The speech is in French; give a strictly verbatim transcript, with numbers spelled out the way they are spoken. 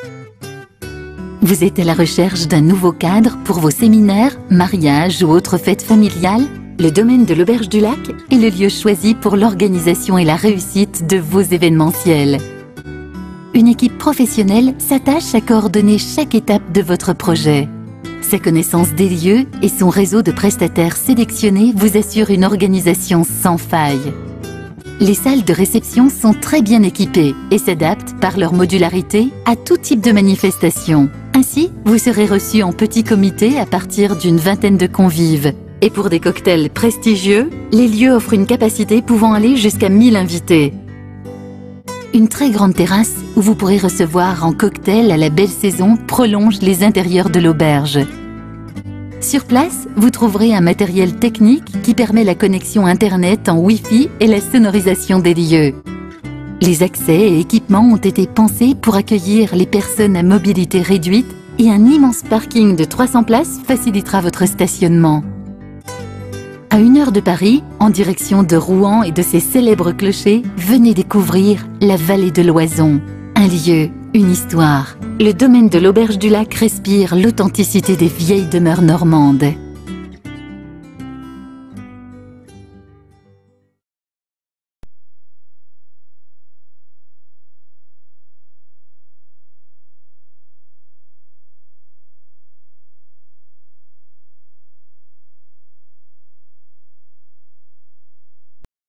Vous êtes à la recherche d'un nouveau cadre pour vos séminaires, mariages ou autres fêtes familiales? Le domaine de l'Auberge du Lac est le lieu choisi pour l'organisation et la réussite de vos événementiels. Une équipe professionnelle s'attache à coordonner chaque étape de votre projet. Sa connaissance des lieux et son réseau de prestataires sélectionnés vous assurent une organisation sans faille. Les salles de réception sont très bien équipées et s'adaptent par leur modularité à tout type de manifestation. Ainsi, vous serez reçu en petit comité à partir d'une vingtaine de convives. Et pour des cocktails prestigieux, les lieux offrent une capacité pouvant aller jusqu'à mille invités. Une très grande terrasse où vous pourrez recevoir en cocktail à la belle saison prolonge les intérieurs de l'auberge. Sur place, vous trouverez un matériel technique qui permet la connexion Internet en Wi-Fi et la sonorisation des lieux. Les accès et équipements ont été pensés pour accueillir les personnes à mobilité réduite et un immense parking de trois cents places facilitera votre stationnement. À une heure de Paris, en direction de Rouen et de ses célèbres clochers, venez découvrir la vallée de l'Oison. Un lieu, une histoire. Le domaine de l'Auberge du Lac respire l'authenticité des vieilles demeures normandes.